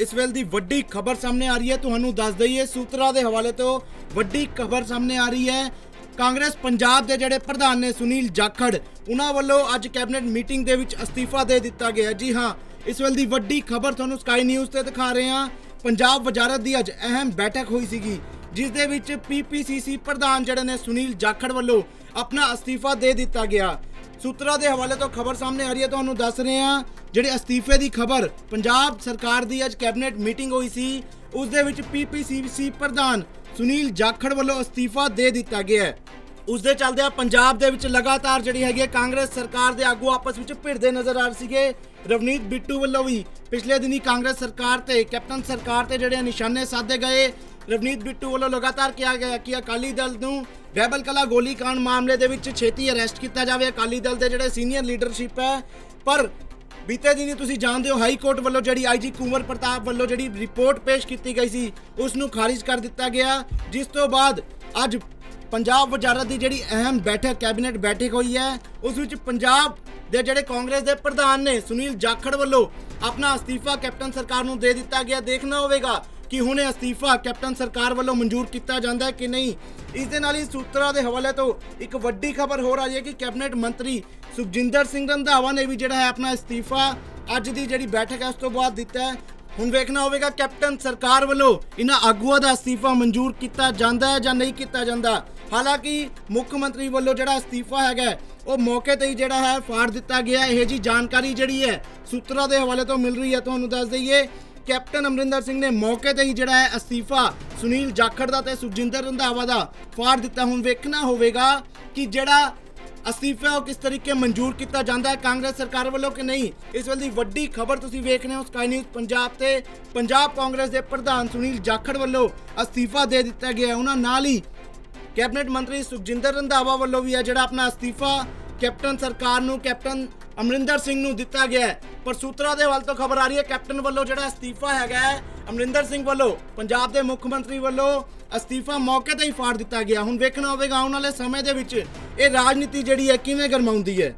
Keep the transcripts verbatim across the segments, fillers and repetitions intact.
इस वेल दी वड्डी खबर सामने आ रही है। तुहानू दस दईए सूत्रा के हवाले तो वड्डी खबर सामने आ रही है। कांग्रेस पंजाब के जिहड़े प्रधान ने सुनील जाखड़ उन्हां वल्लों अज कैबिनेट मीटिंग दे विच अस्तीफा दे दिता गया। जी हाँ, इस वेल दी वड्डी खबर तुहानू स्काई न्यूज़ ते दिखा रहे हैं। पंजाब वजारत की अज अहम बैठक हुई सीगी जिस दे विच पी पी सी सी प्रधान जिहड़े ने सुनील जाखड़ वल्लों अपना अस्तीफा दे दिता गया। सूत्रा के हवाले तो खबर सामने आ रही है। तुहानू दस रहे हैं जिहड़े अस्तीफे की खबर पंजाब सरकार की अज कैबिनेट मीटिंग हुई सी उस दे विच पी पी सी सी प्रधान सुनील जाखड़ वल्लों अस्तीफा दे दिता गया है। उस दे चलदे पंजाब दे विच लगातार जिहड़ी हैगी कांग्रेस सरकार के आगू आपस में भिड़दे नज़र आ रहे सीगे। रवनीत बिट्टू वल्लों भी पिछले दिनी कांग्रेस सरकार ते कैप्टन सरकार ते जिहड़े निशाने साधे गए। रवनीत बिट्टू वल्लों लगातार कहा गया कि अकाली दल नूं बैबल कला गोलीकांड मामले दे विच छेती अरेस्ट किया जाए। अकाली दल के जिहड़े सीनियर लीडरशिप है पर बीते दिनी तुसीं जानते हो हाई कोर्ट वल्लों जिहड़ी आई जी कुंवर प्रताप वल्लों जिहड़ी रिपोर्ट पेश की गई सी उसनूं खारिज कर दिता गया। जिस तो बाद अज पंजाब वजारत की जिहड़ी अहम बैठक कैबिनेट बैठक हुई है उस विच पंजाब दे जिहड़े कांग्रेस के प्रधान ने सुनील जाखड़ वल्लों अपना अस्तीफा कैप्टन सरकार नूं दे दिता गया। देखना होगा कि हुणे अस्तीफा कैप्टन सरकार वल्लों मंजूर किया जाता है कि नहीं। इस दे नाल ही सूत्रा के हवाले तो एक वड्डी खबर हो रही है कि कैबिनेट मंत्री सुखजिंदर सिंह रंधावा ने भी जिहड़ा है अपना अस्तीफा अज की जिहड़ी बैठक है उस तो बाद दिता है। हुण वेखना होगा कैप्टन सरकार वल्लों इन्हां आगूआं दा अस्तीफा मंजूर किया जाता है या नहीं किया जाता। हालांकि मुख्यमंत्री वल्लों जिहड़ा अस्तीफा हैगा वो मौके ते ही जिहड़ा है फाड़ दिता गया। यह जी जानकारी जिहड़ी है सूत्रा के हवाले तो मिल रही है। तुहानूं दस दईए कैप्टन अमरिंदर सिंह ने मौके ते ही जिहड़ा है अस्तीफा सुनील जाखड़ दा ते सुखजिंदर रंधावा दा फाड़ दिता। हुण वेखना होगा कि जिहड़ा अस्तीफा वो किस तरीके मंजूर किया जाता है कांग्रेस सरकार वालों कि नहीं। इस वेल दी वड्डी खबर तुसीं वेख रहे हो स्काई न्यूज़ पंजाब ते पंजाब कांग्रेस के प्रधान सुनील जाखड़ वालों अस्तीफा दे दिता गया। उन्हां नाल ही कैबिनेट मंत्री सुखजिंदर रंधावा वालों भी है जिहड़ा अपना अस्तीफा कैप्टन सरकार नूं कैप्टन अमरिंदर सिंह नूं दिता गया है। पर सूत्रा दे वाल तो खबर आ रही है कैप्टन वालों जिहड़ा अस्तीफा हैगा है अमरिंदर सिंह वालों पंजाब के मुख्य मंत्री वालों अस्तीफा मौके ते ही फाड़ दिता गया। हुण वेखना होगा आने वाले समय दे विच ये राजनीति जिहड़ी है किवें गरमाउंदी है।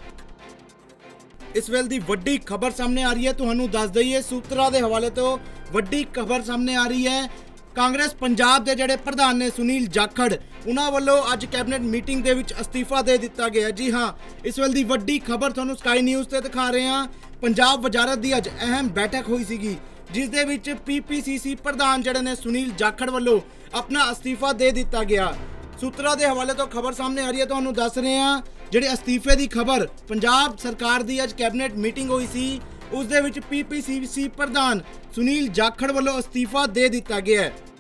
इस वेल दी वड्डी खबर सामने आ रही है। तुहानूं दस दईए सूत्रा के हवाले तो वड्डी खबर सामने आ रही है। कांग्रेस पंजाब के जिहड़े प्रधान ने सुनील जाखड़ उन्हां वल्लों अज कैबिनेट मीटिंग दे विच अस्तीफा दे दिता गया। जी हाँ, इस वेल दी वड्डी खबर तुहानूं स्काई न्यूज़ ते दिखा रहे हैं। पंजाब वजारत की अज अहम बैठक हुई सीगी जिस दे विच पी पी सी सी प्रधान जिहड़े ने सुनील जाखड़ वल्लों अपना अस्तीफा दे दिता गया। सूत्रा के हवाले तो खबर सामने आ रही है। तुहानूं दस रहे हैं जिहड़े अस्तीफे की खबर पंजाब सरकार की अज कैबिनेट मीटिंग हुई सी उस दे विच पी पी सी सी प्रधान सुनील जाखड़ वल्लों अस्तीफा दे दिता गया है।